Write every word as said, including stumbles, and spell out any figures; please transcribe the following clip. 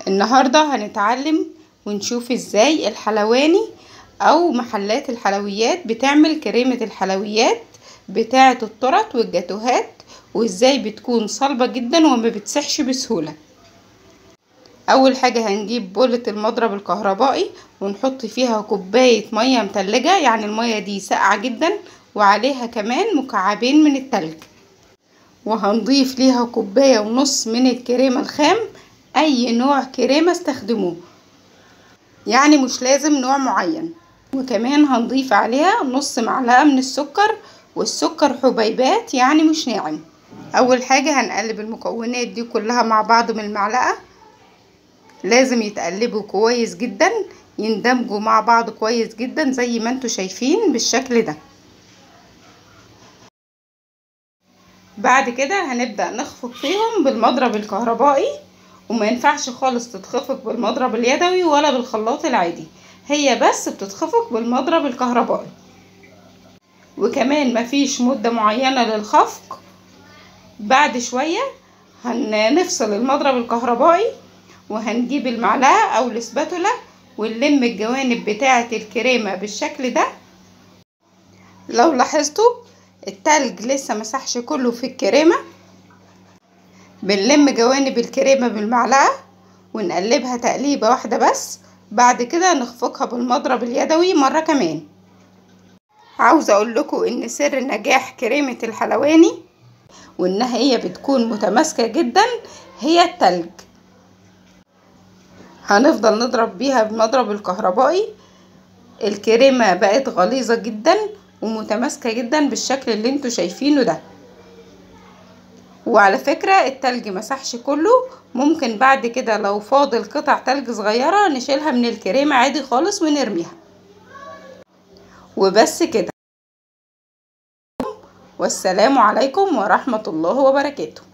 النهاردة هنتعلم ونشوف ازاي الحلواني او محلات الحلويات بتعمل كريمة الحلويات بتاعة التورت والجاتوهات، وازاي بتكون صلبة جدا وما بتسحش بسهولة. اول حاجة هنجيب بولة المضرب الكهربائي ونحط فيها كوباية مية متلجة، يعني المية دي ساقعة جدا وعليها كمان مكعبين من التلج، وهنضيف ليها كوباية ونص من الكريمة الخام، اي نوع كريمة استخدموه، يعني مش لازم نوع معين. وكمان هنضيف عليها نص معلقة من السكر، والسكر حبيبات يعني مش ناعم. اول حاجة هنقلب المكونات دي كلها مع بعض من المعلقة، لازم يتقلبوا كويس جدا، يندمجوا مع بعض كويس جدا زي ما انتوا شايفين بالشكل ده. بعد كده هنبدأ نخفق فيهم بالمضرب الكهربائي، وما ينفعش خالص تتخفق بالمضرب اليدوي ولا بالخلاط العادي، هي بس بتتخفق بالمضرب الكهربائي. وكمان مفيش مدة معينة للخفق، بعد شوية هنفصل المضرب الكهربائي وهنجيب المعلقة او الاسباتولا ونلم الجوانب بتاعة الكريمة بالشكل ده. لو لاحظتوا التلج لسه مسحش كله في الكريمة، بنلم جوانب الكريمة بالمعلقة ونقلبها تقليبة واحدة بس، بعد كده نخفقها بالمضرب اليدوي مرة كمان. عاوزة اقول لكم ان سر نجاح كريمة الحلواني وانها هي بتكون متماسكة جدا هي التلج. هنفضل نضرب بيها بالمضرب الكهربائي، الكريمة بقت غليظة جدا ومتماسكة جدا بالشكل اللي انتوا شايفينه ده. وعلى فكرة التلج مسحش كله، ممكن بعد كده لو فاضل قطع تلج صغيرة نشيلها من الكريمة عادي خالص ونرميها. وبس كده، والسلام عليكم ورحمة الله وبركاته.